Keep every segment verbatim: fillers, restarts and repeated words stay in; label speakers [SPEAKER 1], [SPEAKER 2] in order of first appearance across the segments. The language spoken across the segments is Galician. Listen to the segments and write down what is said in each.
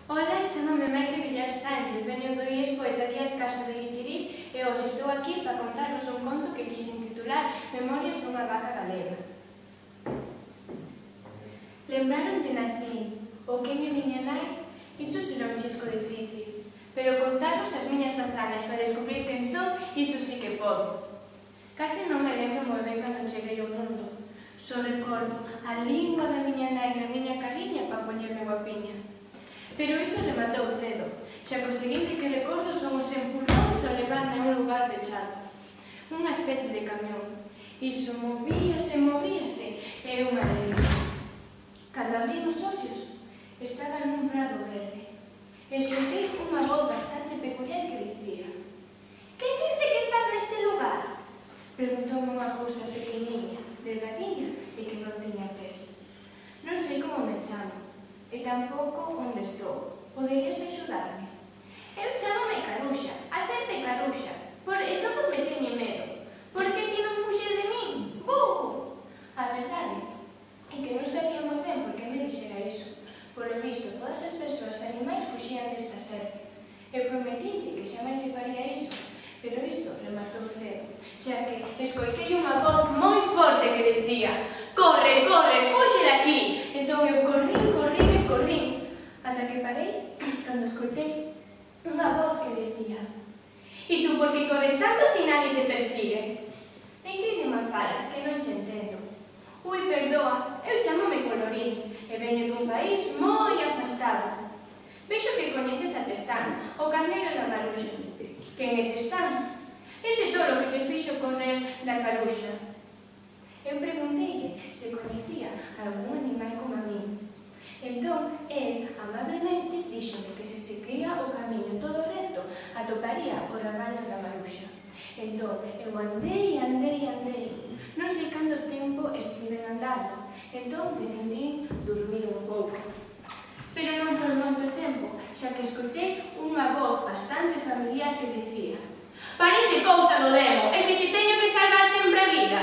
[SPEAKER 1] Ola, chamame Maite Villar Sánchez, veño do I E S Poeta Díaz Castro de Guitiriz e hoxe estou aquí para contaros un conto que quixen titular Memorias dunha vaca galega. Lembraron de nacín, o que é miña nai, iso será un chisco difícil, pero contaros as miñas fazanas para descubrir quen son, iso sí que podo. Case non me lembro moi ben cando cheguei ao mundo, só recordo a lingua da miña nai na miña cariña para poñerme guapiña. Pero iso rematou cedo, xa que o seguinte que recordo son os empurróns ao levarme a un lugar pechado. Unha especie de camión. Iso movíase, movíase, e unha alegría. Cando abrí os ollos, estaba nun prado verde. Escoitei unha voz bastante peculiar que dicía: "Que dice que faz neste lugar?" Preguntoume unha cousa pequeniña, delgadiña e que non tiña pés. Non sei como me chamo. E tampouco onde estou. Poderías axudarme? Eu chámome Caruxa, a sempre Caruxa, por e todos me teñen medo. Por que ti non fuxes de min? Bu! A verdade é que non sabía moi ben por que me dixera iso. Por o visto, todas as persoas e animais fuxían desta serpe. Eu prometinlle que xa máis lle faría iso, pero isto rematou cedo, xa que escoitei unha voz moi forte que dicía: "Corre, corre, fuxe daqui!" Entón eu corrín, corrín e corrín, ata que parei cando escoitei unha voz que dicía: "E tú por que corres tanto se nadie te persigue?" "En que idioma falas, que non che entendo?" "Ui, perdoa, eu chámome Colorins e veño dun país moi afastado." "Vexo que coñeces a Testán, o carneiro da Maruxa." "Quen é Testán?" "Ese tolo que che fixo con el da Caruxa." Eu pregunteille se coñecía algún animal como a min. Entón, el, amablemente, díxome que se seguía o camiño todo recto, atoparía o rabaño da Maruxa. Entón, eu andei, andei, andei. Non sei canto tempo estive andando. Entón, decidín dormir un pouco. Pero non por moito tempo, xa que escoitei unha voz bastante familiar que dicía: "Parece cousa do demo, é que che teño que salvar sempre a vida."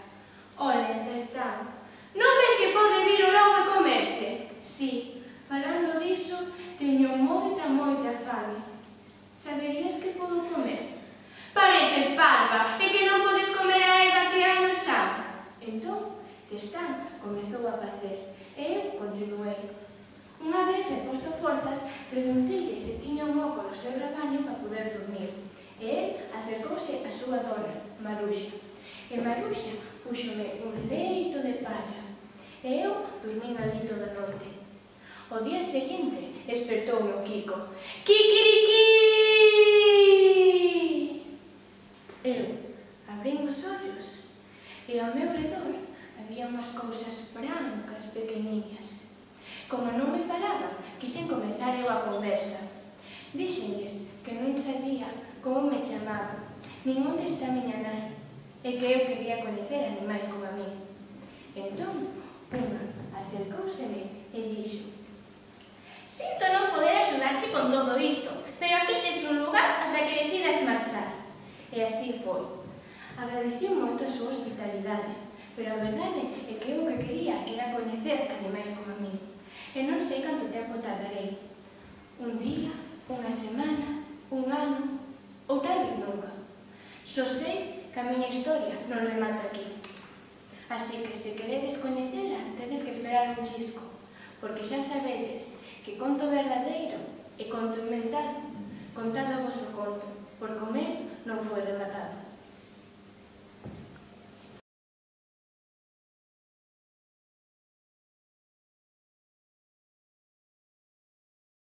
[SPEAKER 1] "Ola, Testán, non ves que pode vir o lobo e comerche?" "Si, falando diso, teño moita, moita fame." "Saberías que podo comer?" "Pareces parva, e que non podes comer a erva que hai no chan." Entón, Testán comezou a facer, e eu continuei. Unha vez reposto forzas, pregunteille se tiña un oco no seu rabaño para poder dormir, e el acercouse a súa dona, Maruxa. E Maruxa púxome un leito de palla, e eu dormín ali toda a noite. O día seguinte espertoume o Kiko. "Kikiriki!" Eu abrín os ollos, e ao meu redor había unhas cousas brancas pequeniñas. Como non me falaban, quixen comezar eu a conversa. Díxenlles que non sabía como me chamaba, nin onde está miña nai, e que eu quería coñecer animais como a min. Entón, unha acercouseme e dixo: "Sinto non poder axudarche con todo isto, pero aquí tes un lugar ata que decidas marchar." E así foi. Agradecí moito a súa hospitalidade, pero a verdade é que eu o que quería era coñecer animais como a min. E non sei canto tempo tardarei. Un día, unha semana, un ano, ou tal vez nunca. Só sei que a miña historia non remata aquí. Así que, se queredes coñecela, tedes que esperar un chisco, porque xa sabedes que conto verdadeiro e conto inventado, contado o voso conto, por comer non foi rematado.